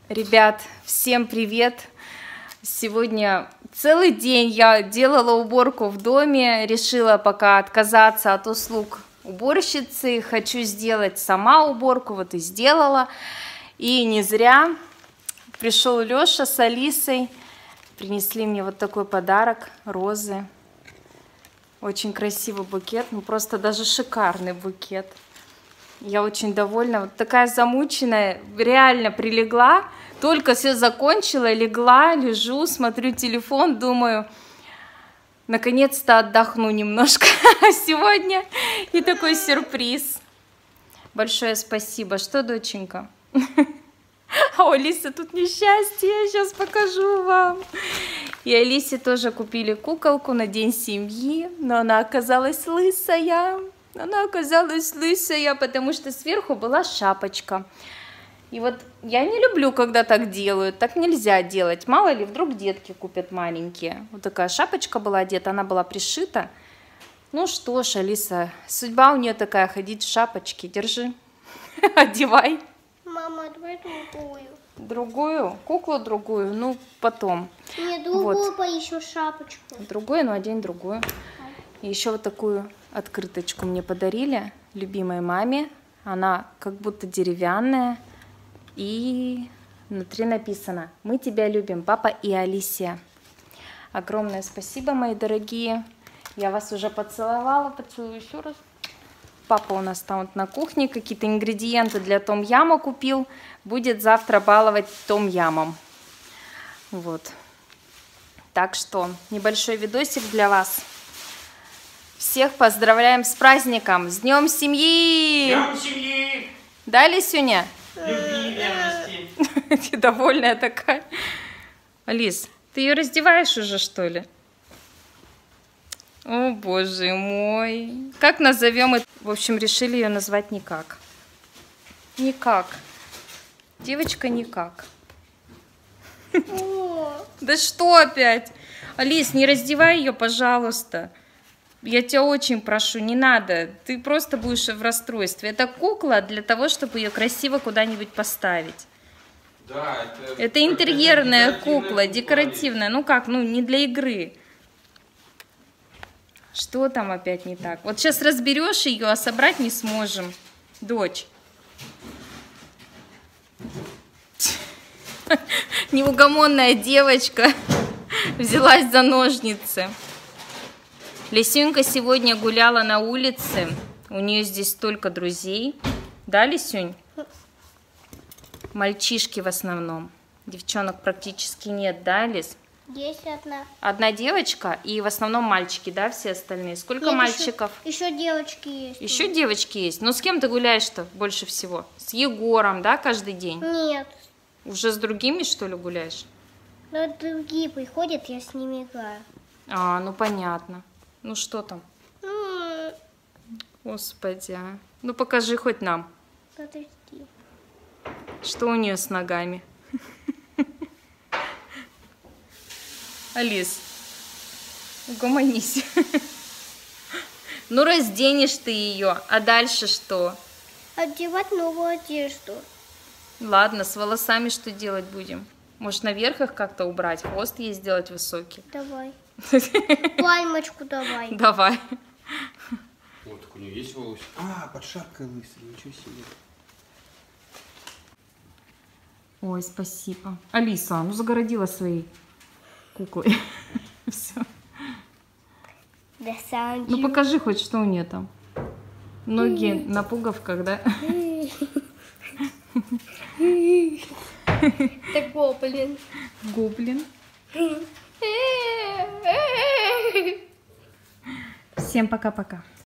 Ребят, всем привет! Сегодня целый день я делала уборку в доме, решила пока отказаться от услуг уборщицы, хочу сделать сама уборку, вот и сделала. И не зря пришел Леша с Алисой, принесли мне вот такой подарок, розы. Очень красивый букет, ну просто даже шикарный букет. Я очень довольна. Вот такая замученная, реально прилегла. Только все закончила, легла, лежу, смотрю телефон, думаю, наконец-то отдохну немножко сегодня. И такой сюрприз. Большое спасибо. Что, доченька? А у Алисы тут несчастье, я сейчас покажу вам. И Алисе тоже купили куколку на день семьи, но она оказалась лысая. Она оказалась лысая, потому что сверху была шапочка. И вот я не люблю, когда так делают, так нельзя делать. Мало ли, вдруг детки купят маленькие. Вот такая шапочка была одета, она была пришита. Ну что ж, Алиса, судьба у нее такая, ходить в шапочке. Держи, одевай. Мама, давай другую. Другую? Куклу другую? Ну, потом. Не, другую вот. Поищу шапочку. Другую, ну одень другую. И еще вот такую открыточку мне подарили, любимой маме. Она как будто деревянная. И внутри написано: «Мы тебя любим, папа и Алисия». Огромное спасибо, мои дорогие. Я вас уже поцеловала, поцелую еще раз. Папа у нас там вот на кухне какие-то ингредиенты для том-яма купил. Будет завтра баловать том-ямом. Вот. Так что небольшой видосик для вас. Всех поздравляем с праздником! С Днем Семьи! Днем Семьи! Да, Лисюня? Любви, верности. Ты довольная такая. Алис, ты ее раздеваешь уже, что ли? О, боже мой. Как назовем это? В общем, решили ее назвать никак. Никак. Девочка никак. Да что опять? Алис, не раздевай ее, пожалуйста. Я тебя очень прошу, не надо. Ты просто будешь в расстройстве. Это кукла для того, чтобы ее красиво куда-нибудь поставить. Да, это интерьерная кукла, декоративная. Ну как, ну не для игры. Что там опять не так? Вот сейчас разберешь ее, а собрать не сможем. Дочь. Неугомонная девочка взялась за ножницы. Лисюнька сегодня гуляла на улице. У нее здесь столько друзей. Да, Лисюнь? Мальчишки в основном. Девчонок практически нет, да, Лис? Есть одна. Одна девочка и в основном мальчики, да, все остальные? Сколько нет, мальчиков? Еще девочки есть. Еще девочки есть. Но с кем ты гуляешь-то больше всего? С Егором, да, каждый день? Нет. Уже с другими, что ли, гуляешь? Ну, другие приходят, я с ними играю. А, ну понятно. Ну что там? Господи, а. Ну покажи хоть нам. Подожди. Что у нее с ногами? Алис, угомонись. Ну разденешь ты ее, а дальше что? Одевать новую одежду. Ладно, с волосами что делать будем? Может, наверх их как-то убрать, хвост ей сделать высокий? Давай. Пальмочку давай. Давай. Вот, так у нее есть волосы. А, под шапкой лысый, ничего себе. Ой, спасибо. Алиса, ну загородила своей куклой. Все. Ну покажи хоть, что у нее там. Ноги на пуговках, да? Это гоблин. Гоблин. Всем пока-пока.